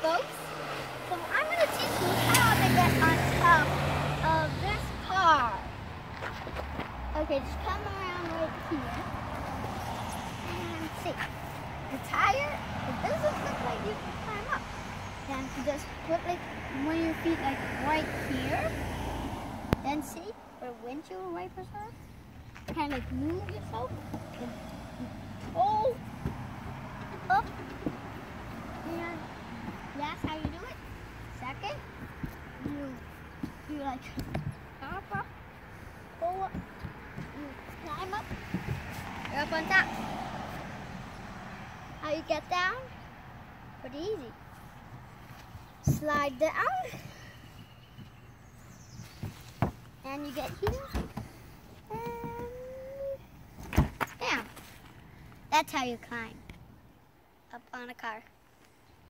folks. So I'm going to teach you how to get on top of this car. Okay, just come around right here. And see. The tire, it doesn't look like you can climb up. Then you just put like one of your feet like right here. Then see where windshield wipers are. Kind of like move yourself and pull up. And that's how you do it. Second, you like hop up, pull up, you climb up, you're up on top. How you get down? Pretty easy. Slide down, and you get here, and down. That's how you climb up on a car.